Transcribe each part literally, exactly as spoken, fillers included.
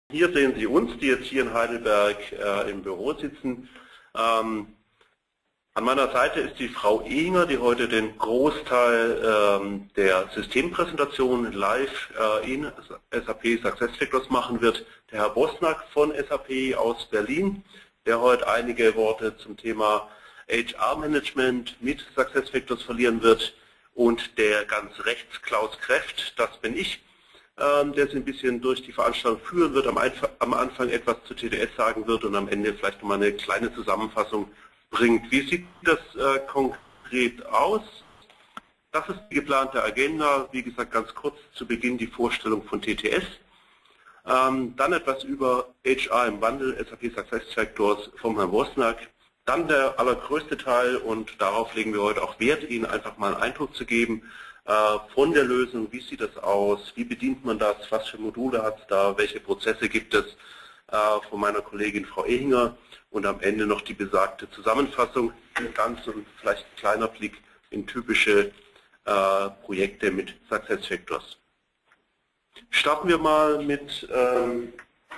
Hier sehen Sie uns, die jetzt hier in Heidelberg äh, im Büro sitzen. Ähm, an meiner Seite ist die Frau Ehinger, die heute den Großteil ähm, der Systempräsentation live äh, in S A P SuccessFactors machen wird. Der Herr Bosnack von S A P aus Berlin, der heute einige Worte zum Thema H R-Management mit SuccessFactors verlieren wird. Und der ganz rechts, Klaus Kreft, das bin ich, der Sie ein bisschen durch die Veranstaltung führen wird, am Anfang etwas zu T T S sagen wird und am Ende vielleicht nochmal eine kleine Zusammenfassung bringt. Wie sieht das äh, konkret aus? Das ist die geplante Agenda. Wie gesagt, ganz kurz zu Beginn die Vorstellung von T T S. Ähm, dann etwas über H R im Wandel, S A P SuccessFactors vom Herrn Bosnack. Dann der allergrößte Teil, und darauf legen wir heute auch Wert, Ihnen einfach mal einen Eindruck zu geben, von der Lösung, wie sieht das aus, wie bedient man das, was für Module hat es da, welche Prozesse gibt es, von meiner Kollegin Frau Ehinger, und am Ende noch die besagte Zusammenfassung, ganz und vielleicht ein kleiner Blick in typische äh, Projekte mit SuccessFactors. Starten wir mal mit, ähm,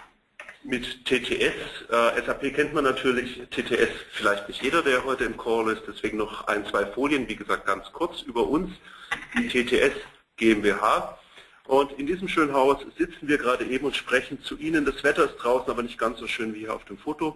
mit T T S. Äh, S A P kennt man natürlich, T T S vielleicht nicht jeder, der heute im Call ist, deswegen noch ein, zwei Folien, wie gesagt ganz kurz über uns. Die T T S GmbH, und in diesem schönen Haus sitzen wir gerade eben und sprechen zu Ihnen. Das Wetter ist draußen, aber nicht ganz so schön wie hier auf dem Foto.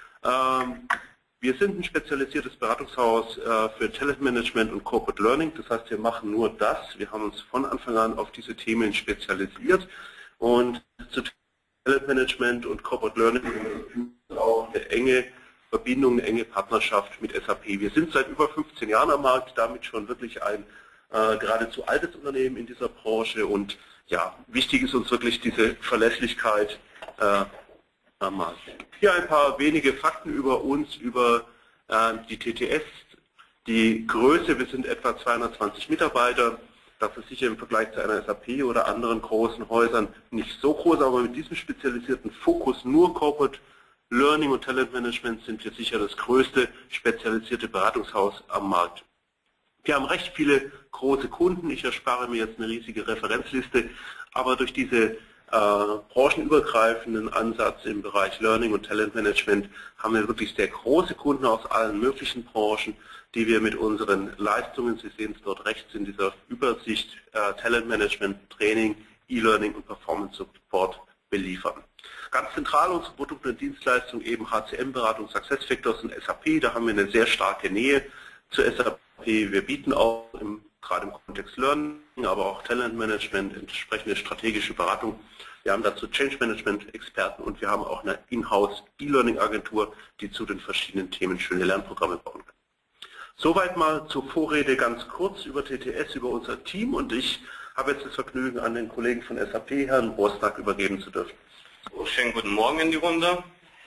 Ähm, wir sind ein spezialisiertes Beratungshaus äh, für Talentmanagement und Corporate Learning. Das heißt, wir machen nur das. Wir haben uns von Anfang an auf diese Themen spezialisiert, und zu Talentmanagement und Corporate Learning auch eine enge Verbindung, eine enge Partnerschaft mit S A P. Wir sind seit über fünfzehn Jahren am Markt, damit schon wirklich ein Äh, geradezu altes Unternehmen in dieser Branche, und ja, wichtig ist uns wirklich diese Verlässlichkeit äh, am Markt. Hier ein paar wenige Fakten über uns, über äh, die T T S, die Größe. Wir sind etwa zweihundertzwanzig Mitarbeiter, das ist sicher im Vergleich zu einer S A P oder anderen großen Häusern nicht so groß, aber mit diesem spezialisierten Fokus nur Corporate Learning und Talent Management sind wir sicher das größte spezialisierte Beratungshaus am Markt. Wir haben recht viele große Kunden, ich erspare mir jetzt eine riesige Referenzliste, aber durch diese äh, branchenübergreifenden Ansatz im Bereich Learning und Talentmanagement haben wir wirklich sehr große Kunden aus allen möglichen Branchen, die wir mit unseren Leistungen, Sie sehen es dort rechts in dieser Übersicht, äh, Talentmanagement, Training, E-Learning und Performance Support beliefern. Ganz zentral unsere Produkte und Dienstleistungen eben H C M-Beratung, SuccessFactors und S A P, da haben wir eine sehr starke Nähe zu S A P. Wir bieten auch im, gerade im Kontext Learning, aber auch Talentmanagement, entsprechende strategische Beratung. Wir haben dazu Change Management Experten, und wir haben auch eine Inhouse E-Learning Agentur, die zu den verschiedenen Themen schöne Lernprogramme bauen kann. Soweit mal zur Vorrede ganz kurz über T T S, über unser Team, und ich habe jetzt das Vergnügen, an den Kollegen von S A P, Herrn Bosnack, übergeben zu dürfen. So, schönen guten Morgen in die Runde.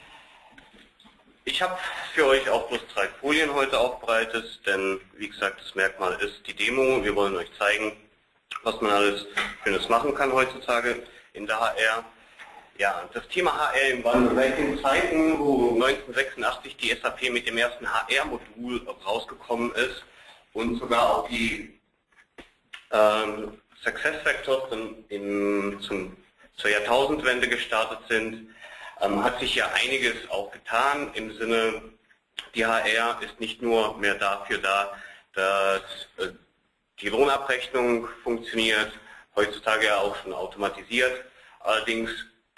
Ich habe für euch auch bloß drei Folien heute aufbereitet, denn wie gesagt, das Merkmal ist die Demo. Wir wollen euch zeigen, was man alles Schönes machen kann heutzutage in der H R. Ja, das Thema H R im Wandel. Seit den Zeiten, wo neunzehnhundertsechsundachtzig die S A P mit dem ersten H R-Modul rausgekommen ist und sogar auch die ähm, SuccessFactors in, zum, zur Jahrtausendwende gestartet sind, Ähm, hat sich ja einiges auch getan im Sinne, die H R ist nicht nur mehr dafür da, dass äh, die Lohnabrechnung funktioniert, heutzutage ja auch schon automatisiert. Allerdings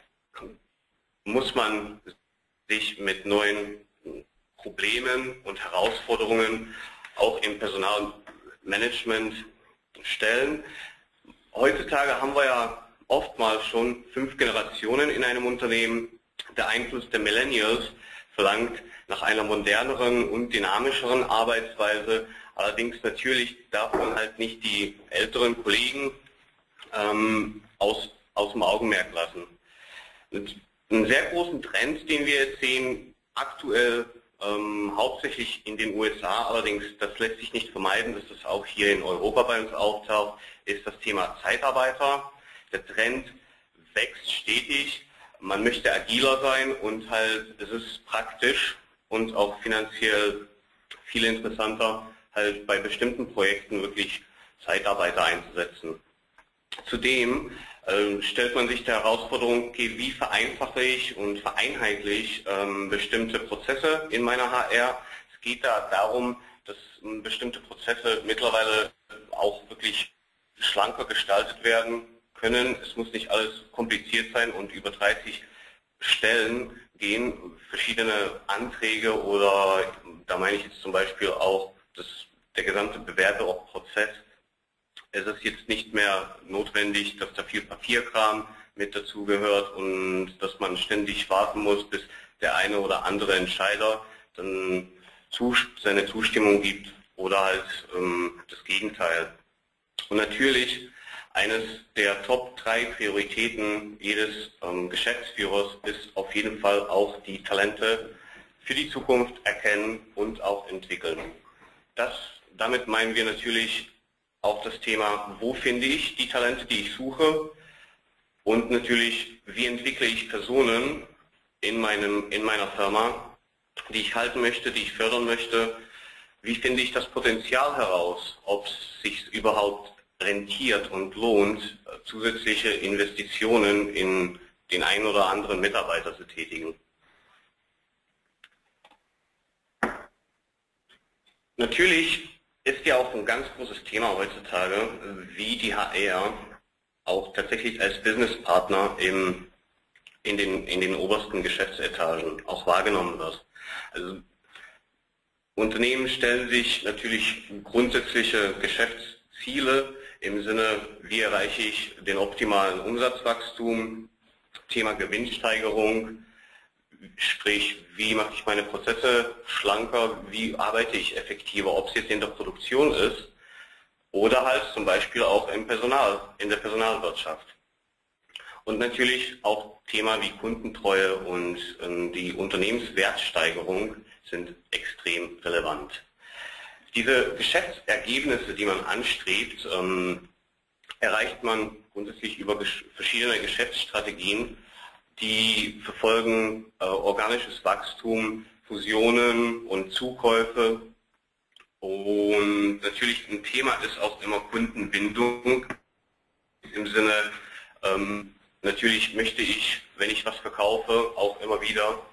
muss man sich mit neuen Problemen und Herausforderungen auch im Personalmanagement stellen. Heutzutage haben wir ja oftmals schon fünf Generationen in einem Unternehmen. Der Einfluss der Millennials verlangt nach einer moderneren und dynamischeren Arbeitsweise, allerdings natürlich darf man halt nicht die älteren Kollegen ähm, aus, aus dem Augenmerk lassen. Und einen sehr großen Trend, den wir jetzt sehen, aktuell ähm, hauptsächlich in den U S A, allerdings das lässt sich nicht vermeiden, dass das auch hier in Europa bei uns auftaucht, ist das Thema Zeitarbeiter. Der Trend wächst stetig. Man möchte agiler sein, und halt es ist praktisch und auch finanziell viel interessanter, halt bei bestimmten Projekten wirklich Zeitarbeiter einzusetzen. Zudem äh, stellt man sich der Herausforderung, okay, wie vereinfache ich und vereinheitliche ähm, bestimmte Prozesse in meiner H R. Es geht da darum, dass ähm, bestimmte Prozesse mittlerweile auch wirklich schlanker gestaltet werden können. Es muss nicht alles kompliziert sein und über dreißig Stellen gehen, verschiedene Anträge oder, da meine ich jetzt zum Beispiel auch das, der gesamte Bewerberprozess. Es ist jetzt nicht mehr notwendig, dass da viel Papierkram mit dazugehört und dass man ständig warten muss, bis der eine oder andere Entscheider dann seine Zustimmung gibt oder halt ähm, das Gegenteil. Und natürlich eines der Top drei Prioritäten jedes ähm, Geschäftsführers ist auf jeden Fall auch die Talente für die Zukunft erkennen und auch entwickeln. Das, damit meinen wir natürlich auch das Thema, wo finde ich die Talente, die ich suche, und natürlich, wie entwickle ich Personen in, meinem, in meiner Firma, die ich halten möchte, die ich fördern möchte. Wie finde ich das Potenzial heraus, ob es sich überhaupt rentiert und lohnt, zusätzliche Investitionen in den einen oder anderen Mitarbeiter zu tätigen. Natürlich ist ja auch ein ganz großes Thema heutzutage, wie die H R auch tatsächlich als Businesspartner im, in, den, in den obersten Geschäftsetagen auch wahrgenommen wird. Also Unternehmen stellen sich natürlich grundsätzliche Geschäftsziele im Sinne, wie erreiche ich den optimalen Umsatzwachstum, Thema Gewinnsteigerung, sprich, wie mache ich meine Prozesse schlanker, wie arbeite ich effektiver, ob es jetzt in der Produktion ist oder halt zum Beispiel auch im Personal, in der Personalwirtschaft. Und natürlich auch Thema wie Kundentreue und ähm, die Unternehmenswertsteigerung sind extrem relevant. Diese Geschäftsergebnisse, die man anstrebt, ähm, erreicht man grundsätzlich über gesch verschiedene Geschäftsstrategien, die verfolgen äh, organisches Wachstum, Fusionen und Zukäufe. Und natürlich ein Thema ist auch immer Kundenbindung. Im Sinne, ähm, natürlich möchte ich, wenn ich was verkaufe, auch immer wieder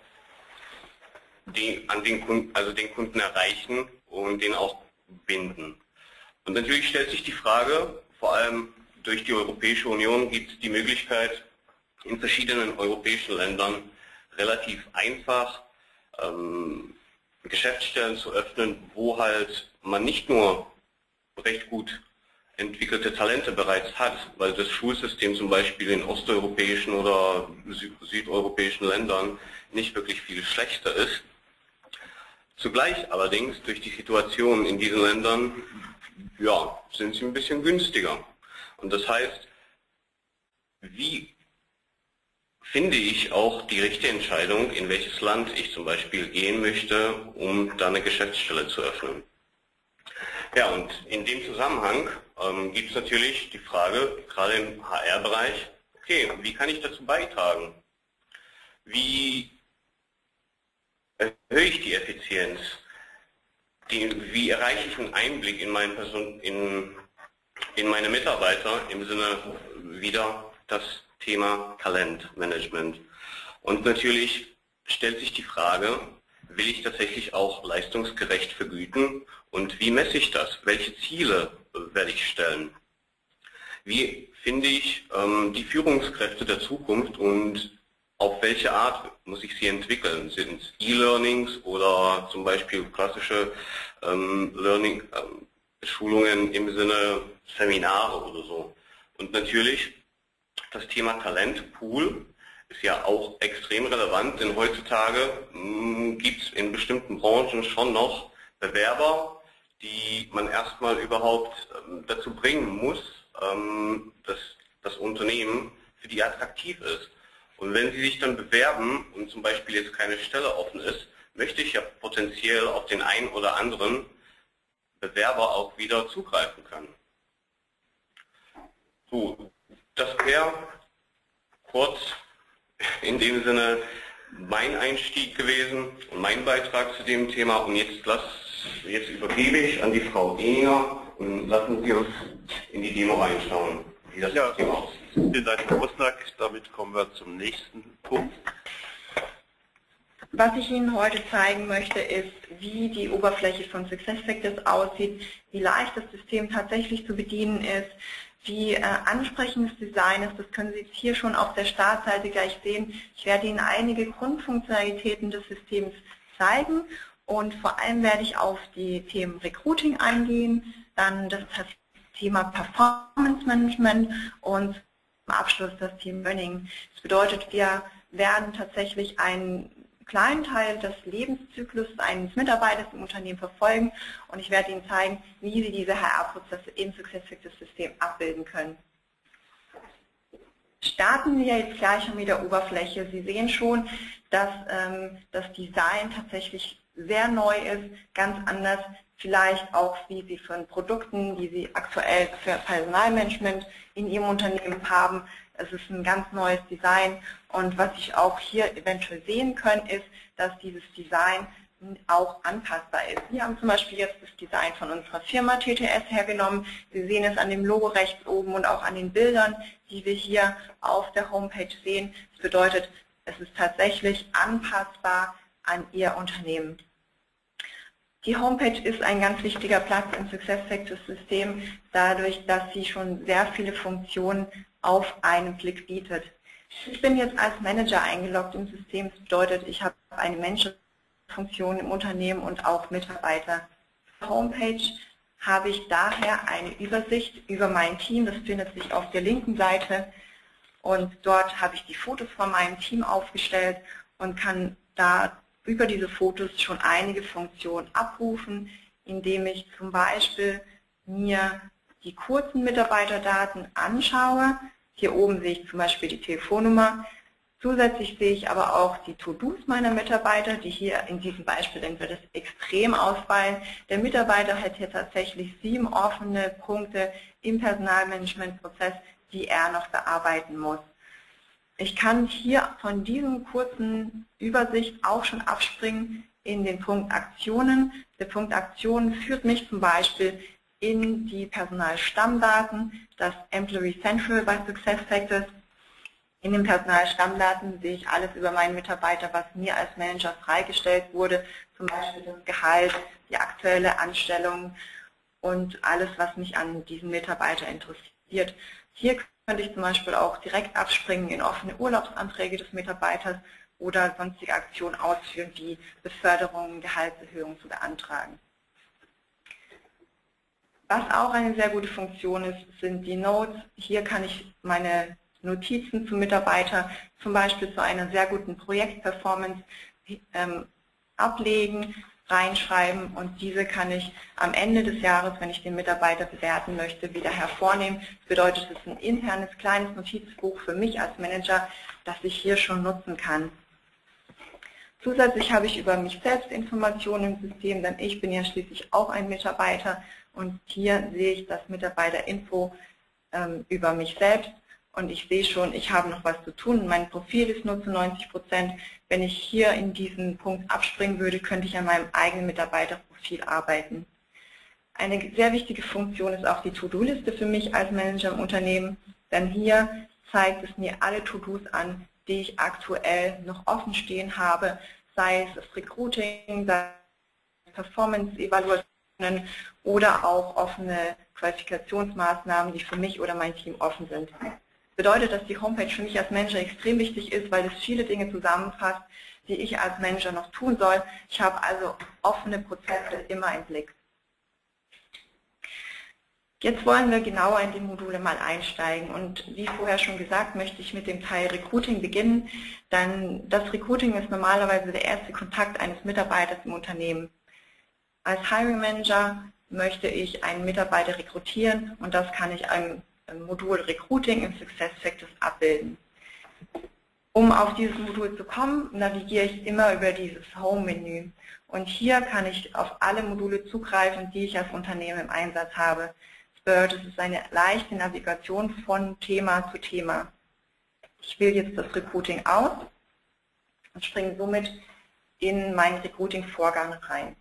den, an den Kunden, also den Kunden erreichen und den auch binden. Und natürlich stellt sich die Frage, vor allem durch die Europäische Union gibt es die Möglichkeit, in verschiedenen europäischen Ländern relativ einfach ähm, Geschäftsstellen zu öffnen, wo halt man nicht nur recht gut entwickelte Talente bereits hat, weil das Schulsystem zum Beispiel in osteuropäischen oder sü südeuropäischen Ländern nicht wirklich viel schlechter ist. Zugleich allerdings durch die Situation in diesen Ländern, ja, sind sie ein bisschen günstiger. Und das heißt, wie finde ich auch die richtige Entscheidung, in welches Land ich zum Beispiel gehen möchte, um da eine Geschäftsstelle zu öffnen. Ja, und in dem Zusammenhang ähm, gibt es natürlich die Frage, gerade im H R-Bereich, okay, wie kann ich dazu beitragen? Wie erhöhe ich die Effizienz? Die, wie erreiche ich einen Einblick in, meinen Person, in, in meine Mitarbeiter im Sinne wieder das Thema Talentmanagement? Und natürlich stellt sich die Frage, will ich tatsächlich auch leistungsgerecht vergüten und wie messe ich das? Welche Ziele werde ich stellen? Wie finde ich ähm, die Führungskräfte der Zukunft und auf welche Art muss ich sie entwickeln? Sind es E-Learnings oder zum Beispiel klassische ähm, Learning, ähm, Schulungen im Sinne Seminare oder so? Und natürlich das Thema Talentpool ist ja auch extrem relevant, denn heutzutage gibt es in bestimmten Branchen schon noch Bewerber, die man erstmal überhaupt ähm, dazu bringen muss, ähm, dass das Unternehmen für die attraktiv ist. Und wenn Sie sich dann bewerben und zum Beispiel jetzt keine Stelle offen ist, möchte ich ja potenziell auf den einen oder anderen Bewerber auch wieder zugreifen können. So, das wäre kurz in dem Sinne mein Einstieg gewesen und mein Beitrag zu dem Thema. Und jetzt, lass, jetzt übergebe ich an die Frau Eninger und lassen Sie uns in die Demo reinschauen, wie das ja. Thema aussieht. Vielen Dank, Herr Bosnack. Damit kommen wir zum nächsten Punkt. Was ich Ihnen heute zeigen möchte, ist, wie die Oberfläche von SuccessFactors aussieht, wie leicht das System tatsächlich zu bedienen ist, wie äh, ansprechend das Design ist. Das können Sie jetzt hier schon auf der Startseite gleich sehen. Ich werde Ihnen einige Grundfunktionalitäten des Systems zeigen und vor allem werde ich auf die Themen Recruiting eingehen, dann das Thema Performance Management und zum Abschluss das Thema Learning. Das bedeutet, wir werden tatsächlich einen kleinen Teil des Lebenszyklus eines Mitarbeiters im Unternehmen verfolgen und ich werde Ihnen zeigen, wie Sie diese H R-Prozesse im SuccessFactors-System abbilden können. Starten wir jetzt gleich mit der Oberfläche. Sie sehen schon, dass ähm, das Design tatsächlich sehr neu ist, ganz anders vielleicht auch wie Sie von Produkten, die Sie aktuell für Personalmanagement in Ihrem Unternehmen haben. Es ist ein ganz neues Design und was Sie auch hier eventuell sehen können, ist, dass dieses Design auch anpassbar ist. Wir haben zum Beispiel jetzt das Design von unserer Firma T T S hergenommen. Sie sehen es an dem Logo rechts oben und auch an den Bildern, die wir hier auf der Homepage sehen. Das bedeutet, es ist tatsächlich anpassbar an Ihr Unternehmen. Die Homepage ist ein ganz wichtiger Platz im SuccessFactors-System, dadurch, dass sie schon sehr viele Funktionen auf einen Blick bietet. Ich bin jetzt als Manager eingeloggt im System. Das bedeutet, ich habe eine Menschenfunktion im Unternehmen und auch Mitarbeiter. Auf der Homepage habe ich daher eine Übersicht über mein Team. Das findet sich auf der linken Seite. Und dort habe ich die Fotos von meinem Team aufgestellt und kann da über diese Fotos schon einige Funktionen abrufen, indem ich zum Beispiel mir die kurzen Mitarbeiterdaten anschaue. Hier oben sehe ich zum Beispiel die Telefonnummer. Zusätzlich sehe ich aber auch die To-Dos meiner Mitarbeiter, die hier in diesem Beispiel dann wird es extrem ausfallen. Der Mitarbeiter hat hier tatsächlich sieben offene Punkte im Personalmanagementprozess, die er noch bearbeiten muss. Ich kann hier von diesem kurzen Übersicht auch schon abspringen in den Punkt Aktionen. Der Punkt Aktionen führt mich zum Beispiel in die Personalstammdaten, das Employee Central bei SuccessFactors. In den Personalstammdaten sehe ich alles über meinen Mitarbeiter, was mir als Manager freigestellt wurde, zum Beispiel das Gehalt, die aktuelle Anstellung und alles, was mich an diesem Mitarbeiter interessiert. Hier könnte ich zum Beispiel auch direkt abspringen in offene Urlaubsanträge des Mitarbeiters oder sonstige Aktionen ausführen, wie Beförderung, Gehaltserhöhung zu beantragen. Was auch eine sehr gute Funktion ist, sind die Notes. Hier kann ich meine Notizen zum Mitarbeiter zum Beispiel zu einer sehr guten Projektperformance ähm, ablegen, reinschreiben und diese kann ich am Ende des Jahres, wenn ich den Mitarbeiter bewerten möchte, wieder hervornehmen. Das bedeutet, es ist ein internes, kleines Notizbuch für mich als Manager, das ich hier schon nutzen kann. Zusätzlich habe ich über mich selbst Informationen im System, denn ich bin ja schließlich auch ein Mitarbeiter und hier sehe ich das Mitarbeiterinfo ähm, über mich selbst. Und ich sehe schon, ich habe noch was zu tun. Mein Profil ist nur zu neunzig Prozent. Wenn ich hier in diesen Punkt abspringen würde, könnte ich an meinem eigenen Mitarbeiterprofil arbeiten. Eine sehr wichtige Funktion ist auch die To-Do-Liste für mich als Manager im Unternehmen, denn hier zeigt es mir alle To-Dos an, die ich aktuell noch offen stehen habe, sei es das Recruiting, sei es Performance-Evaluationen oder auch offene Qualifikationsmaßnahmen, die für mich oder mein Team offen sind. Bedeutet, dass die Homepage für mich als Manager extrem wichtig ist, weil es viele Dinge zusammenfasst, die ich als Manager noch tun soll. Ich habe also offene Prozesse immer im Blick. Jetzt wollen wir genauer in die Module mal einsteigen und wie vorher schon gesagt, möchte ich mit dem Teil Recruiting beginnen, denn das Recruiting ist normalerweise der erste Kontakt eines Mitarbeiters im Unternehmen. Als Hiring Manager möchte ich einen Mitarbeiter rekrutieren und das kann ich einem Modul Recruiting im SuccessFactors abbilden. Um auf dieses Modul zu kommen, navigiere ich immer über dieses Home-Menü. Und hier kann ich auf alle Module zugreifen, die ich als Unternehmen im Einsatz habe. Das bedeutet, es ist eine leichte Navigation von Thema zu Thema. Ich wähle jetzt das Recruiting aus und springe somit in meinen Recruiting-Vorgang rein.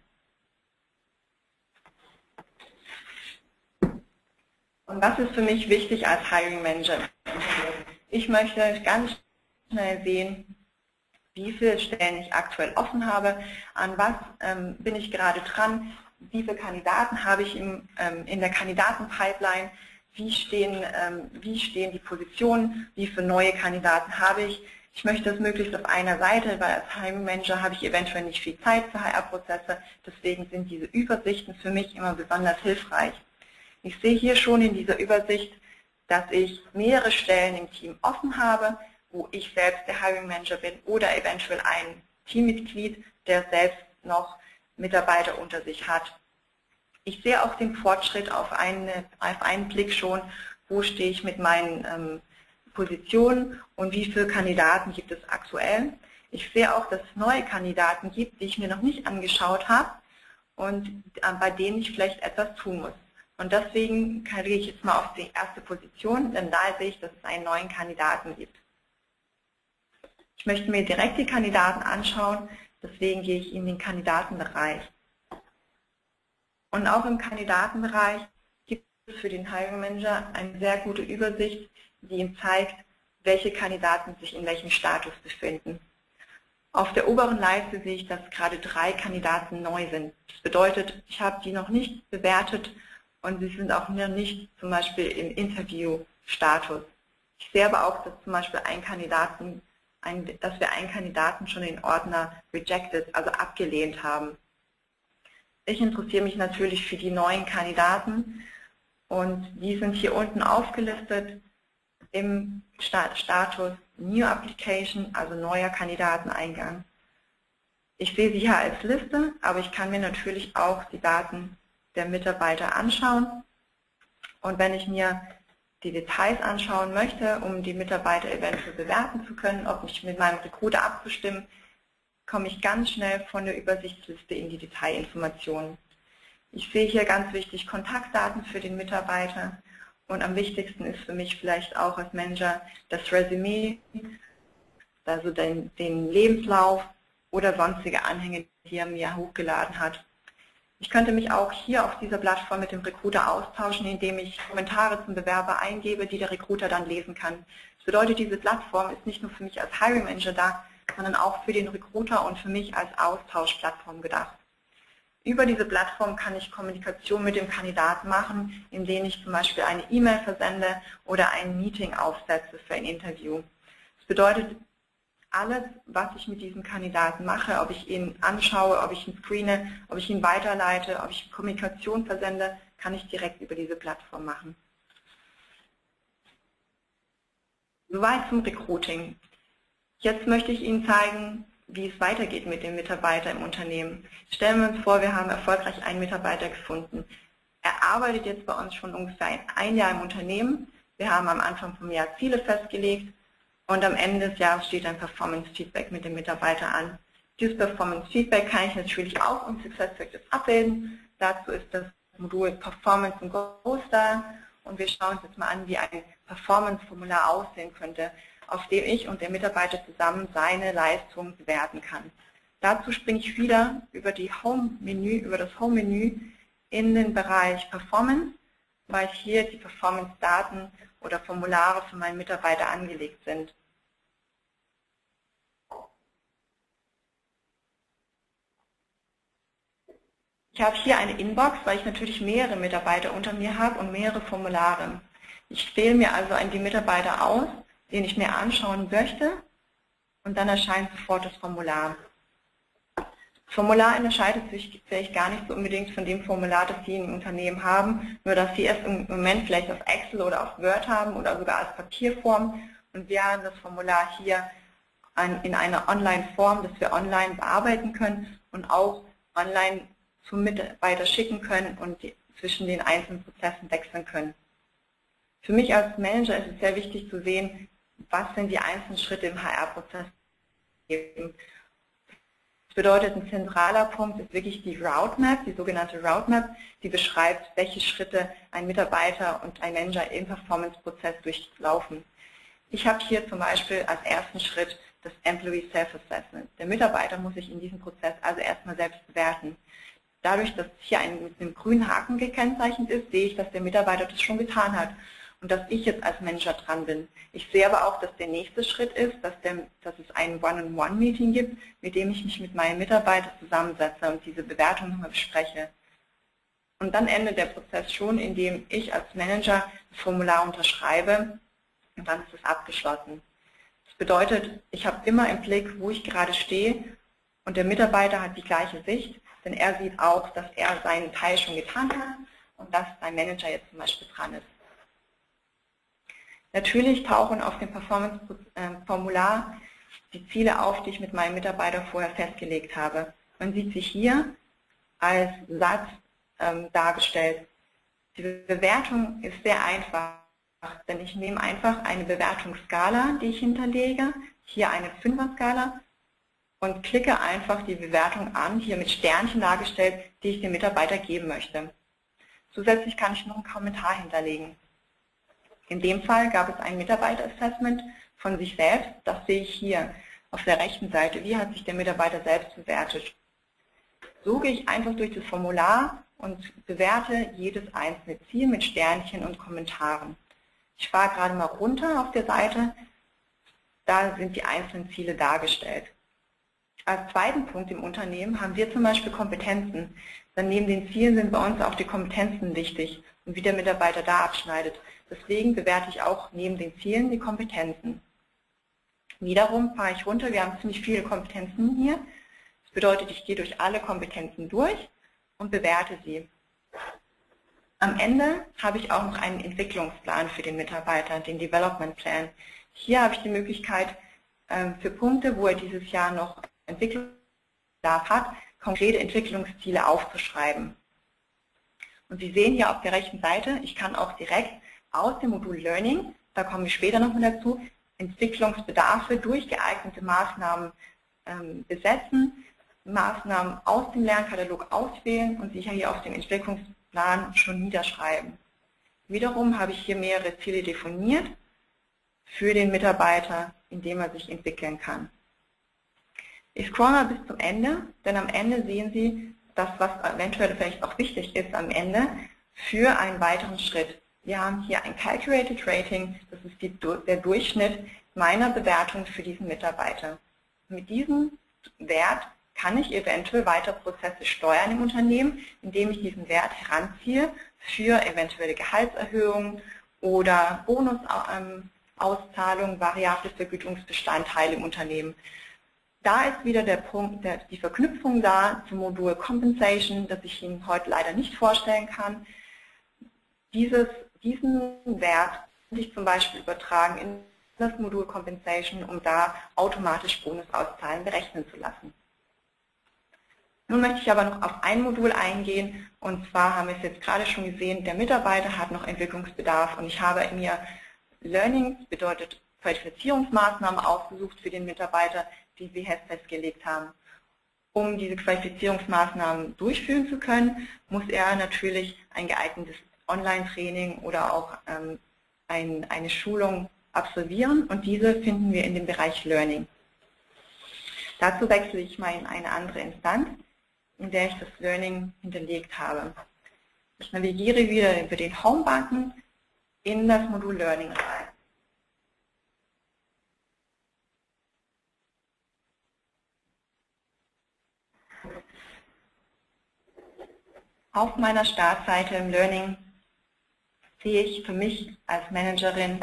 Und was ist für mich wichtig als Hiring Manager? Ich möchte ganz schnell sehen, wie viele Stellen ich aktuell offen habe, an was ähm, bin ich gerade dran, wie viele Kandidaten habe ich im, ähm, in der Kandidatenpipeline, wie stehen, ähm, wie stehen die Positionen, wie viele neue Kandidaten habe ich. Ich möchte das möglichst auf einer Seite, weil als Hiring Manager habe ich eventuell nicht viel Zeit für H R-Prozesse, deswegen sind diese Übersichten für mich immer besonders hilfreich. Ich sehe hier schon in dieser Übersicht, dass ich mehrere Stellen im Team offen habe, wo ich selbst der Hiring Manager bin oder eventuell ein Teammitglied, der selbst noch Mitarbeiter unter sich hat. Ich sehe auch den Fortschritt auf, eine, auf einen Blick schon, wo stehe ich mit meinen ähm, Positionen und wie viele Kandidaten gibt es aktuell. Ich sehe auch, dass es neue Kandidaten gibt, die ich mir noch nicht angeschaut habe und äh, bei denen ich vielleicht etwas tun muss. Und deswegen gehe ich jetzt mal auf die erste Position, denn da sehe ich, dass es einen neuen Kandidaten gibt. Ich möchte mir direkt die Kandidaten anschauen, deswegen gehe ich in den Kandidatenbereich. Und auch im Kandidatenbereich gibt es für den Hiring Manager eine sehr gute Übersicht, die ihm zeigt, welche Kandidaten sich in welchem Status befinden. Auf der oberen Leiste sehe ich, dass gerade drei Kandidaten neu sind. Das bedeutet, ich habe die noch nicht bewertet und sie sind auch noch nicht zum Beispiel im Interview-Status. Ich sehe aber auch, dass zum Beispiel ein Kandidaten, ein, dass wir einen Kandidaten schon in Ordner rejected, also abgelehnt haben. Ich interessiere mich natürlich für die neuen Kandidaten und die sind hier unten aufgelistet im Status New Application, also neuer Kandidateneingang. Ich sehe sie hier als Liste, aber ich kann mir natürlich auch die Daten der Mitarbeiter anschauen. Und wenn ich mir die Details anschauen möchte, um die Mitarbeiter eventuell bewerten zu können, ob ich mit meinem Recruiter abzustimmen, komme ich ganz schnell von der Übersichtsliste in die Detailinformationen. Ich sehe hier ganz wichtig Kontaktdaten für den Mitarbeiter und am wichtigsten ist für mich vielleicht auch als Manager das Resümee, also den, den Lebenslauf oder sonstige Anhänge, die er mir hochgeladen hat. Ich könnte mich auch hier auf dieser Plattform mit dem Recruiter austauschen, indem ich Kommentare zum Bewerber eingebe, die der Recruiter dann lesen kann. Das bedeutet, diese Plattform ist nicht nur für mich als Hiring Manager da, sondern auch für den Recruiter und für mich als Austauschplattform gedacht. Über diese Plattform kann ich Kommunikation mit dem Kandidaten machen, indem ich zum Beispiel eine E-Mail versende oder ein Meeting aufsetze für ein Interview. Das bedeutet, alles, was ich mit diesem Kandidaten mache, ob ich ihn anschaue, ob ich ihn screene, ob ich ihn weiterleite, ob ich Kommunikation versende, kann ich direkt über diese Plattform machen. Soweit zum Recruiting. Jetzt möchte ich Ihnen zeigen, wie es weitergeht mit dem Mitarbeiter im Unternehmen. Stellen wir uns vor, wir haben erfolgreich einen Mitarbeiter gefunden. Er arbeitet jetzt bei uns schon ungefähr ein Jahr im Unternehmen. Wir haben am Anfang vom Jahr Ziele festgelegt und am Ende des Jahres steht ein Performance-Feedback mit dem Mitarbeiter an. Dieses Performance-Feedback kann ich natürlich auch im SuccessFactors abbilden. Dazu ist das Modul Performance und GoStar und wir schauen uns jetzt mal an, wie ein Performance-Formular aussehen könnte, auf dem ich und der Mitarbeiter zusammen seine Leistung bewerten kann. Dazu springe ich wieder über, die Home-Menü, über das Home-Menü in den Bereich Performance, weil hier die Performance-Daten oder Formulare für meinen Mitarbeiter angelegt sind. Ich habe hier eine Inbox, weil ich natürlich mehrere Mitarbeiter unter mir habe und mehrere Formulare. Ich wähle mir also die Mitarbeiter aus, den ich mir anschauen möchte und dann erscheint sofort das Formular. Das Formular unterscheidet sich vielleicht gar nicht so unbedingt von dem Formular, das Sie im Unternehmen haben, nur dass Sie es im Moment vielleicht auf Excel oder auf Word haben oder sogar als Papierform und wir haben das Formular hier in einer Online-Form, das wir online bearbeiten können und auch online zum Mitarbeiter schicken können und zwischen den einzelnen Prozessen wechseln können. Für mich als Manager ist es sehr wichtig zu sehen, was sind die einzelnen Schritte im H R-Prozess. Das bedeutet, ein zentraler Punkt ist wirklich die Roadmap, die sogenannte Roadmap, die beschreibt, welche Schritte ein Mitarbeiter und ein Manager im Performance-Prozess durchlaufen. Ich habe hier zum Beispiel als ersten Schritt das Employee Self-Assessment. Der Mitarbeiter muss sich in diesem Prozess also erstmal selbst bewerten. Dadurch, dass hier ein, mit einem grünen Haken gekennzeichnet ist, sehe ich, dass der Mitarbeiter das schon getan hat. und dass ich jetzt als Manager dran bin. Ich sehe aber auch, dass der nächste Schritt ist, dass, der, dass es ein One-on-One-Meeting gibt, mit dem ich mich mit meinen Mitarbeitern zusammensetze und diese Bewertung nochmal bespreche. Und dann endet der Prozess schon, indem ich als Manager das Formular unterschreibe und dann ist es abgeschlossen. Das bedeutet, ich habe immer im Blick, wo ich gerade stehe und der Mitarbeiter hat die gleiche Sicht, denn er sieht auch, dass er seinen Teil schon getan hat und dass sein Manager jetzt zum Beispiel dran ist. Natürlich tauchen auf dem Performance-Formular die Ziele auf, die ich mit meinem Mitarbeiter vorher festgelegt habe. Man sieht sie hier als Satz ähm, dargestellt. Die Bewertung ist sehr einfach, denn ich nehme einfach eine Bewertungsskala, die ich hinterlege, hier eine Fünfer-Skala und klicke einfach die Bewertung an, hier mit Sternchen dargestellt, die ich dem Mitarbeiter geben möchte. Zusätzlich kann ich noch einen Kommentar hinterlegen. In dem Fall gab es ein Mitarbeiter-Assessment von sich selbst. Das sehe ich hier auf der rechten Seite. Wie hat sich der Mitarbeiter selbst bewertet? So gehe ich einfach durch das Formular und bewerte jedes einzelne Ziel mit Sternchen und Kommentaren. Ich fahre gerade mal runter auf der Seite. Da sind die einzelnen Ziele dargestellt. Als zweiten Punkt im Unternehmen haben wir zum Beispiel Kompetenzen. Dann neben den Zielen sind bei uns auch die Kompetenzen wichtig und wie der Mitarbeiter da abschneidet. Deswegen bewerte ich auch neben den Zielen die Kompetenzen. Wiederum fahre ich runter, wir haben ziemlich viele Kompetenzen hier. Das bedeutet, ich gehe durch alle Kompetenzen durch und bewerte sie. Am Ende habe ich auch noch einen Entwicklungsplan für den Mitarbeiter, den Development Plan. Hier habe ich die Möglichkeit, für Punkte, wo er dieses Jahr noch Entwicklungsbedarf hat, konkrete Entwicklungsziele aufzuschreiben. Und Sie sehen hier auf der rechten Seite, ich kann auch direkt aus dem Modul Learning, da kommen wir später nochmal dazu, Entwicklungsbedarfe durch geeignete Maßnahmen ähm, besetzen, Maßnahmen aus dem Lernkatalog auswählen und sicher hier auf dem Entwicklungsplan schon niederschreiben. Wiederum habe ich hier mehrere Ziele definiert für den Mitarbeiter, indem er sich entwickeln kann. Ich scrolle mal bis zum Ende, denn am Ende sehen Sie das, was eventuell vielleicht auch wichtig ist am Ende für einen weiteren Schritt. Wir haben hier ein Calculated Rating, das ist die, der Durchschnitt meiner Bewertung für diesen Mitarbeiter. Mit diesem Wert kann ich eventuell weitere Prozesse steuern im Unternehmen, indem ich diesen Wert heranziehe für eventuelle Gehaltserhöhungen oder Bonusauszahlungen, variable Vergütungsbestandteile im Unternehmen. Da ist wieder der Punkt, der, die Verknüpfung da zum Modul Compensation, das ich Ihnen heute leider nicht vorstellen kann. Dieses, diesen Wert kann ich zum Beispiel übertragen in das Modul Compensation, um da automatisch Bonusauszahlen berechnen zu lassen. Nun möchte ich aber noch auf ein Modul eingehen, und zwar haben wir es jetzt gerade schon gesehen, der Mitarbeiter hat noch Entwicklungsbedarf und ich habe mir Learnings, bedeutet Qualifizierungsmaßnahmen ausgesucht für den Mitarbeiter, die wir festgelegt haben. Um diese Qualifizierungsmaßnahmen durchführen zu können, muss er natürlich ein geeignetes Online-Training oder auch ähm, ein, eine Schulung absolvieren und diese finden wir in dem Bereich Learning. Dazu wechsle ich mal in eine andere Instanz, in der ich das Learning hinterlegt habe. Ich navigiere wieder über den Home-Button in das Modul Learning rein. Auf meiner Startseite im Learning sehe ich für mich als Managerin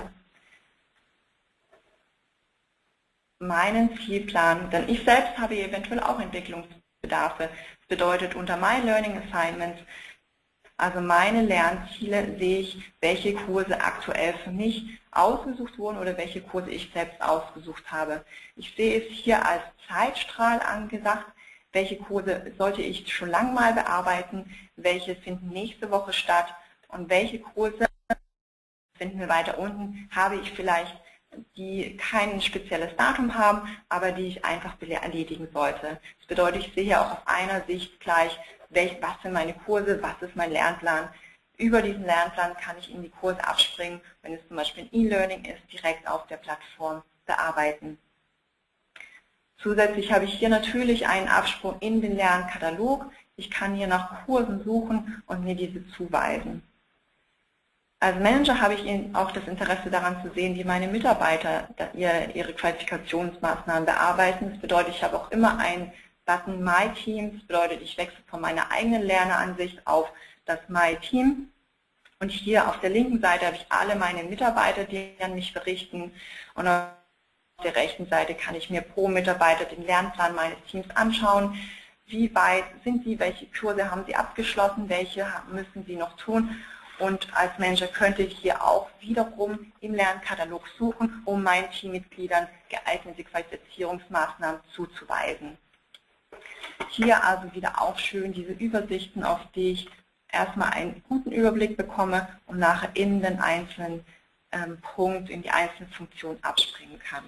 meinen Zielplan, denn ich selbst habe eventuell auch Entwicklungsbedarfe. Das bedeutet, unter My Learning Assignments, also meine Lernziele, sehe ich, welche Kurse aktuell für mich ausgesucht wurden oder welche Kurse ich selbst ausgesucht habe. Ich sehe es hier als Zeitstrahl angesagt, welche Kurse sollte ich schon lange mal bearbeiten, welche finden nächste Woche statt und welche Kurse finden wir weiter unten, habe ich vielleicht, die kein spezielles Datum haben, aber die ich einfach erledigen sollte. Das bedeutet, ich sehe hier auch auf einer Sicht gleich, welch, was sind meine Kurse, was ist mein Lernplan. Über diesen Lernplan kann ich in die Kurse abspringen, wenn es zum Beispiel ein E-Learning ist, direkt auf der Plattform bearbeiten. Zusätzlich habe ich hier natürlich einen Absprung in den Lernkatalog. Ich kann hier nach Kursen suchen und mir diese zuweisen. Als Manager habe ich auch das Interesse daran zu sehen, wie meine Mitarbeiter ihre Qualifikationsmaßnahmen bearbeiten. Das bedeutet, ich habe auch immer einen Button My Team. Das bedeutet, ich wechsle von meiner eigenen Lerneransicht auf das My Team. Und hier auf der linken Seite habe ich alle meine Mitarbeiter, die an mich berichten. Und auf der rechten Seite kann ich mir pro Mitarbeiter den Lernplan meines Teams anschauen. Wie weit sind Sie, welche Kurse haben Sie abgeschlossen, welche müssen Sie noch tun? Und als Manager könnte ich hier auch wiederum im Lernkatalog suchen, um meinen Teammitgliedern geeignete Qualifizierungsmaßnahmen zuzuweisen. Hier also wieder auch schön diese Übersichten, auf die ich erstmal einen guten Überblick bekomme und nachher in den einzelnen ähm, Punkt, in die einzelnen Funktionen abspringen kann.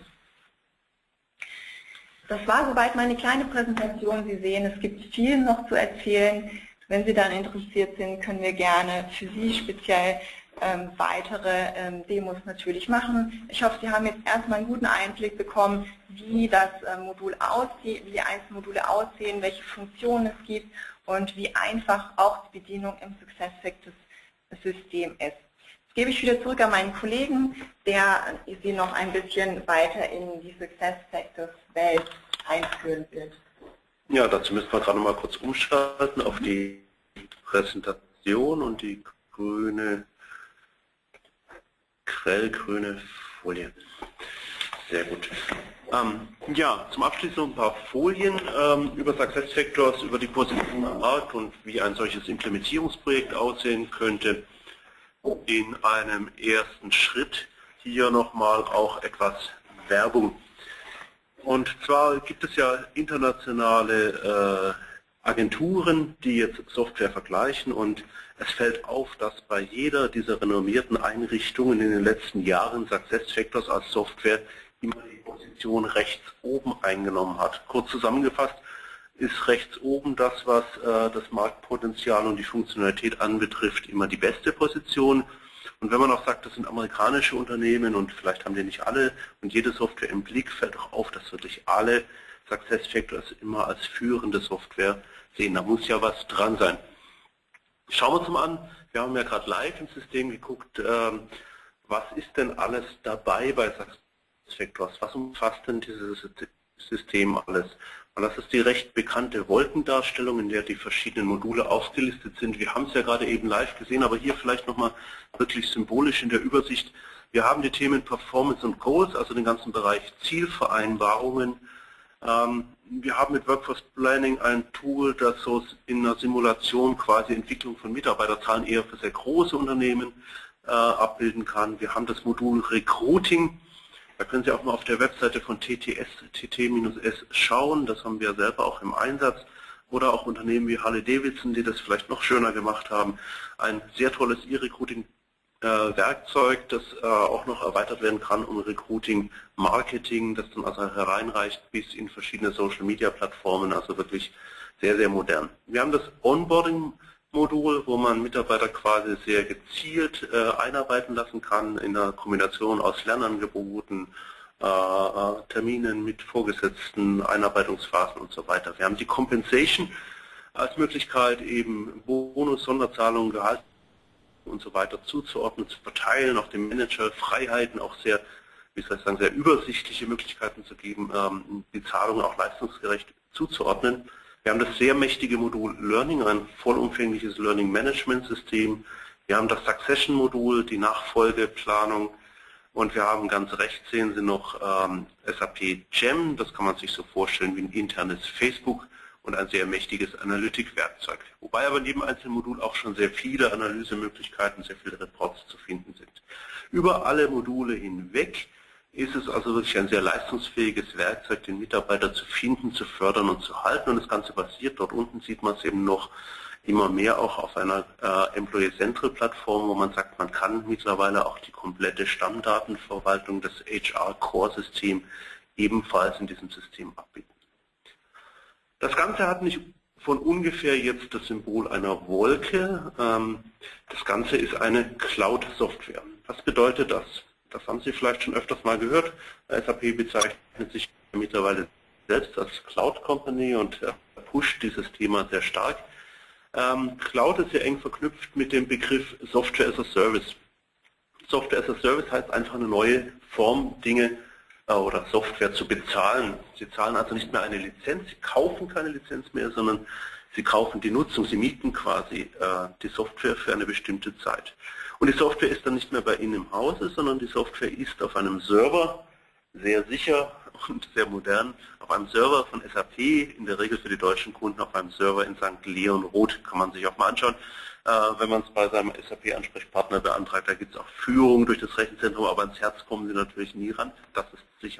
Das war soweit meine kleine Präsentation. Sie sehen, es gibt viel noch zu erzählen. Wenn Sie dann interessiert sind, können wir gerne für Sie speziell ähm, weitere ähm, Demos natürlich machen. Ich hoffe, Sie haben jetzt erstmal einen guten Einblick bekommen, wie das äh, Modul aussieht, wie die einzelnen Module aussehen, welche Funktionen es gibt und wie einfach auch die Bedienung im SuccessFactors-System ist. Jetzt gebe ich wieder zurück an meinen Kollegen, der Sie noch ein bisschen weiter in die SuccessFactors-Welt einführen wird. Ja, dazu müssen wir gerade noch mal kurz umschalten auf die Präsentation und die grüne, grellgrüne Folie. Sehr gut. Ähm, ja, zum Abschluss noch ein paar Folien ähm, über SuccessFactors, über die Position am Markt und wie ein solches Implementierungsprojekt aussehen könnte. In einem ersten Schritt hier nochmal auch etwas Werbung. Und zwar gibt es ja internationale äh, Agenturen, die jetzt Software vergleichen, und es fällt auf, dass bei jeder dieser renommierten Einrichtungen in den letzten Jahren SuccessFactors als Software immer die Position rechts oben eingenommen hat. Kurz zusammengefasst ist rechts oben das, was äh, das Marktpotenzial und die Funktionalität anbetrifft, immer die beste Position. Und wenn man auch sagt, das sind amerikanische Unternehmen und vielleicht haben die nicht alle und jede Software im Blick, fällt auch auf, dass wirklich alle SuccessFactors immer als führende Software sehen. Da muss ja was dran sein. Schauen wir uns mal an, wir haben ja gerade live im System geguckt, ähm, was ist denn alles dabei bei SuccessFactors? Was umfasst denn dieses System alles? Und das ist die recht bekannte Wolkendarstellung, in der die verschiedenen Module aufgelistet sind. Wir haben es ja gerade eben live gesehen, aber hier vielleicht nochmal wirklich symbolisch in der Übersicht. Wir haben die Themen Performance und Goals, also den ganzen Bereich Zielvereinbarungen. Wir haben mit Workforce Planning ein Tool, das so in einer Simulation quasi Entwicklung von Mitarbeiterzahlen eher für sehr große Unternehmen äh, abbilden kann. Wir haben das Modul Recruiting. Da können Sie auch mal auf der Webseite von T T S, T T S schauen, das haben wir selber auch im Einsatz. Oder auch Unternehmen wie Harley Davidson, die das vielleicht noch schöner gemacht haben. Ein sehr tolles E-Recruiting-Werkzeug, das äh, auch noch erweitert werden kann um Recruiting-Marketing, das dann also hereinreicht bis in verschiedene Social-Media-Plattformen, also wirklich sehr, sehr modern. Wir haben das Onboarding-Modul, wo man Mitarbeiter quasi sehr gezielt äh, einarbeiten lassen kann in einer Kombination aus Lernangeboten, äh, Terminen mit Vorgesetzten, Einarbeitungsphasen und so weiter. Wir haben die Compensation als Möglichkeit, eben Bonus, Sonderzahlungen, Gehalt und so weiter zuzuordnen, zu verteilen, auch dem Manager Freiheiten, auch sehr, wie soll ich sagen, sehr übersichtliche Möglichkeiten zu geben, ähm, die Zahlungen auch leistungsgerecht zuzuordnen. Wir haben das sehr mächtige Modul Learning, ein vollumfängliches Learning Management System. Wir haben das Succession-Modul, die Nachfolgeplanung, und wir haben ganz rechts sehen Sie noch ähm, S A P Gem, das kann man sich so vorstellen wie ein internes Facebook und ein sehr mächtiges Analytikwerkzeug. Wobei aber neben einzelnen Modulen auch schon sehr viele Analysemöglichkeiten, sehr viele Reports zu finden sind. Über alle Module hinweg ist es also wirklich ein sehr leistungsfähiges Werkzeug, den Mitarbeiter zu finden, zu fördern und zu halten. Und das Ganze basiert, dort unten sieht man es eben noch, immer mehr auch auf einer äh, Employee Central Plattform, wo man sagt, man kann mittlerweile auch die komplette Stammdatenverwaltung des H R Core System ebenfalls in diesem System abbilden. Das Ganze hat nicht von ungefähr jetzt das Symbol einer Wolke. Ähm, das Ganze ist eine Cloud-Software. Was bedeutet das? Das haben Sie vielleicht schon öfters mal gehört. S A P bezeichnet sich mittlerweile selbst als Cloud Company und äh, pusht dieses Thema sehr stark. Ähm, Cloud ist sehr eng verknüpft mit dem Begriff Software as a Service. Software as a Service heißt einfach eine neue Form, Dinge äh, oder Software zu bezahlen. Sie zahlen also nicht mehr eine Lizenz, Sie kaufen keine Lizenz mehr, sondern Sie kaufen die Nutzung, Sie mieten quasi äh, die Software für eine bestimmte Zeit. Und die Software ist dann nicht mehr bei Ihnen im Hause, sondern die Software ist auf einem Server, sehr sicher und sehr modern, auf einem Server von S A P, in der Regel für die deutschen Kunden auf einem Server in Sankt Leon Roth, kann man sich auch mal anschauen, äh, wenn man es bei seinem S A P-Ansprechpartner beantragt. Da gibt es auch Führung durch das Rechenzentrum, aber ans Herz kommen Sie natürlich nie ran, das ist sicher.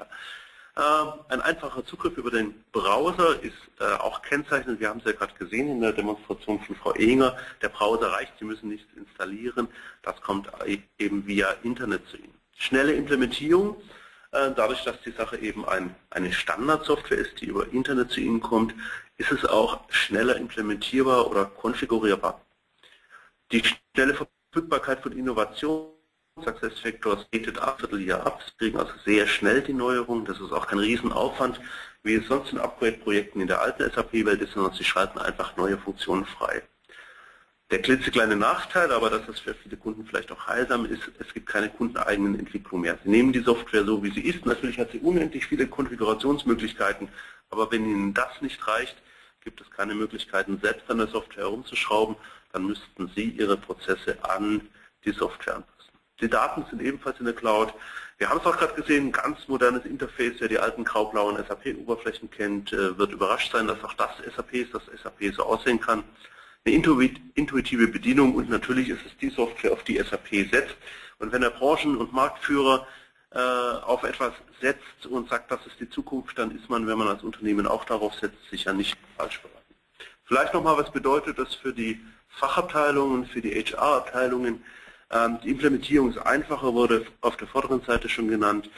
Ein einfacher Zugriff über den Browser ist auch kennzeichnend. Wir haben es ja gerade gesehen in der Demonstration von Frau Ehinger. Der Browser reicht, Sie müssen nichts installieren. Das kommt eben via Internet zu Ihnen. Schnelle Implementierung. Dadurch, dass die Sache eben ein, eine Standardsoftware ist, die über Internet zu Ihnen kommt, ist es auch schneller implementierbar oder konfigurierbar. Die schnelle Verfügbarkeit von Innovationen. SuccessFactors bietet ein Vierteljahr ab. Sie kriegen also sehr schnell die Neuerungen. Das ist auch kein Riesenaufwand, wie es sonst in Upgrade-Projekten in der alten S A P-Welt ist, sondern Sie schalten einfach neue Funktionen frei. Der klitzekleine Nachteil, aber das ist für viele Kunden vielleicht auch heilsam, ist, es gibt keine kundeneigenen Entwicklungen mehr. Sie nehmen die Software so, wie sie ist. Natürlich hat sie unendlich viele Konfigurationsmöglichkeiten, aber wenn Ihnen das nicht reicht, gibt es keine Möglichkeiten, selbst an der Software herumzuschrauben, dann müssten Sie Ihre Prozesse an die Software anpassen. Die Daten sind ebenfalls in der Cloud. Wir haben es auch gerade gesehen, ein ganz modernes Interface. Wer die alten graublauen S A P-Oberflächen kennt, wird überrascht sein, dass auch das S A P ist, dass S A P so aussehen kann. Eine intuitive Bedienung und natürlich ist es die Software, auf die S A P setzt. Und wenn der Branchen- und Marktführer äh, auf etwas setzt und sagt, das ist die Zukunft, dann ist man, wenn man als Unternehmen auch darauf setzt, sicher nicht falsch beraten. Vielleicht nochmal, was bedeutet das für die Fachabteilungen, für die H R-Abteilungen? Die Implementierung ist einfacher, wurde auf der vorderen Seite schon genannt.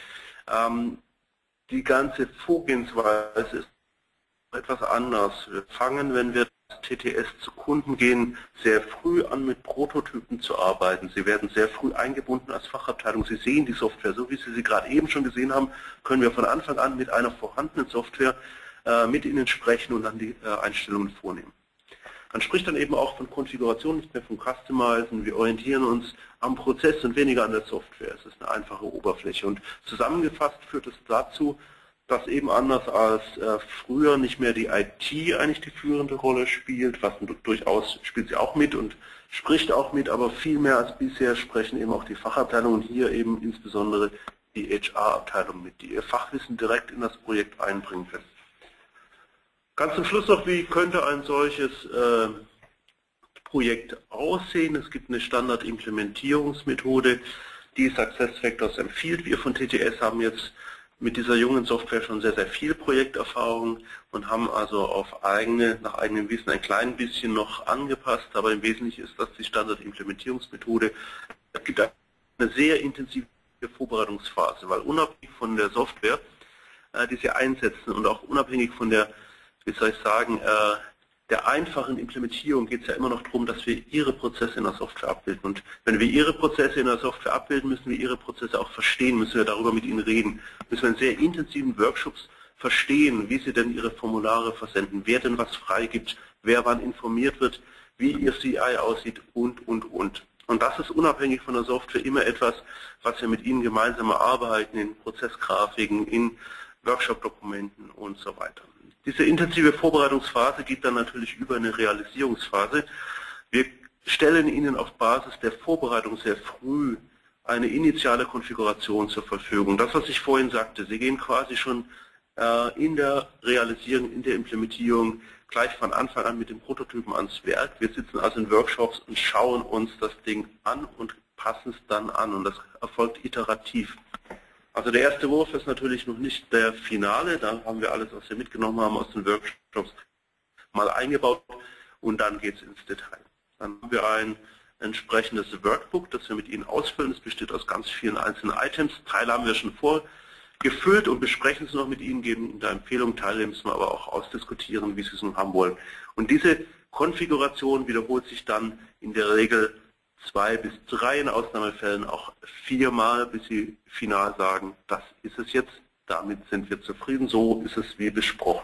Die ganze Vorgehensweise ist etwas anders. Wir fangen, wenn wir T T S zu Kunden gehen, sehr früh an mit Prototypen zu arbeiten. Sie werden sehr früh eingebunden als Fachabteilung. Sie sehen die Software, so wie Sie sie gerade eben schon gesehen haben, können wir von Anfang an mit einer vorhandenen Software mit Ihnen sprechen und dann die Einstellungen vornehmen. Man spricht dann eben auch von Konfiguration, nicht mehr von Customizen. Wir orientieren uns am Prozess und weniger an der Software. Es ist eine einfache Oberfläche. Und zusammengefasst führt es dazu, dass eben anders als äh, früher nicht mehr die I T eigentlich die führende Rolle spielt, was durchaus spielt sie auch mit und spricht auch mit, aber viel mehr als bisher sprechen eben auch die Fachabteilungen, hier eben insbesondere die H R-Abteilung mit, die ihr Fachwissen direkt in das Projekt einbringen können. Ganz zum Schluss noch, wie könnte ein solches äh, Projekt aussehen? Es gibt eine Standard-Implementierungsmethode, die SuccessFactors empfiehlt. Wir von T T S haben jetzt mit dieser jungen Software schon sehr, sehr viel Projekterfahrung und haben also auf eigene, nach eigenem Wissen ein klein bisschen noch angepasst, aber im Wesentlichen ist das die Standard-Implementierungsmethode. Es gibt eine sehr intensive Vorbereitungsphase, weil unabhängig von der Software, äh, die Sie einsetzen und auch unabhängig von der, wie soll ich sagen, äh, der einfachen Implementierung geht es ja immer noch darum, dass wir Ihre Prozesse in der Software abbilden. Und wenn wir Ihre Prozesse in der Software abbilden, müssen wir Ihre Prozesse auch verstehen, müssen wir darüber mit Ihnen reden, müssen wir in sehr intensiven Workshops verstehen, wie Sie denn Ihre Formulare versenden, wer denn was freigibt, wer wann informiert wird, wie Ihr C I aussieht und, und, und. Und das ist unabhängig von der Software immer etwas, was wir mit Ihnen gemeinsam erarbeiten, in Prozessgrafiken, in Workshop-Dokumenten und so weiter. Diese intensive Vorbereitungsphase geht dann natürlich über eine Realisierungsphase. Wir stellen Ihnen auf Basis der Vorbereitung sehr früh eine initiale Konfiguration zur Verfügung. Das, was ich vorhin sagte, Sie gehen quasi schon äh, in der Realisierung, in der Implementierung gleich von Anfang an mit den Prototypen ans Werk. Wir sitzen also in Workshops und schauen uns das Ding an und passen es dann an. Und das erfolgt iterativ. Also der erste Wurf ist natürlich noch nicht der Finale, da haben wir alles, was wir mitgenommen haben aus den Workshops, mal eingebaut und dann geht es ins Detail. Dann haben wir ein entsprechendes Workbook, das wir mit Ihnen ausfüllen. Es besteht aus ganz vielen einzelnen Items. Teile haben wir schon vorgefüllt und besprechen es noch mit Ihnen, geben Ihnen da Empfehlungen, Teile müssen wir aber auch ausdiskutieren, wie Sie es nun haben wollen. Und diese Konfiguration wiederholt sich dann in der Regel zwei bis drei, in Ausnahmefällen auch viermal, bis Sie final sagen, das ist es jetzt, damit sind wir zufrieden, so ist es wie besprochen.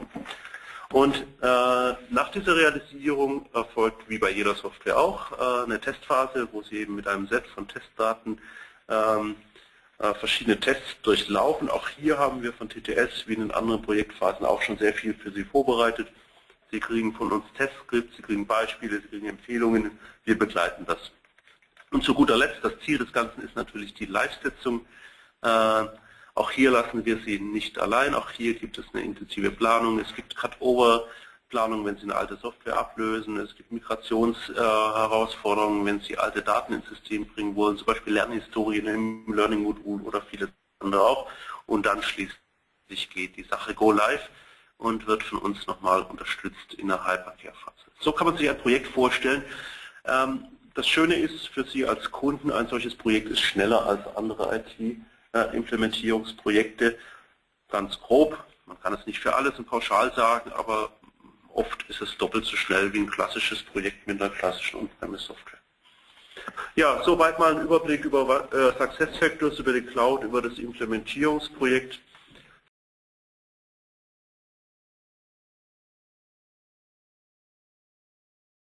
Und äh, nach dieser Realisierung erfolgt, wie bei jeder Software auch, äh, eine Testphase, wo Sie eben mit einem Set von Testdaten ähm, äh, verschiedene Tests durchlaufen. Auch hier haben wir von T T S wie in den anderen Projektphasen auch schon sehr viel für Sie vorbereitet. Sie kriegen von uns Testskripts, Sie kriegen Beispiele, Sie kriegen Empfehlungen, wir begleiten das. Und zu guter Letzt, das Ziel des Ganzen ist natürlich die Live-Setzung. Äh, auch hier lassen wir Sie nicht allein, auch hier gibt es eine intensive Planung, es gibt Cut-Over-Planung, wenn Sie eine alte Software ablösen, es gibt Migrationsherausforderungen, äh, wenn Sie alte Daten ins System bringen wollen, zum Beispiel Lernhistorien im Learning-Modul oder viele andere auch. Und dann schließlich geht die Sache Go Live und wird von uns nochmal unterstützt in der Hypercare-Phase. So kann man sich ein Projekt vorstellen. Ähm, Das Schöne ist für Sie als Kunden, ein solches Projekt ist schneller als andere I T-Implementierungsprojekte. Ganz grob, man kann es nicht für alles und pauschal sagen, aber oft ist es doppelt so schnell wie ein klassisches Projekt mit einer klassischen On-Premise-Software. Ja, soweit mal ein Überblick über äh, SuccessFactors, über die Cloud, über das Implementierungsprojekt.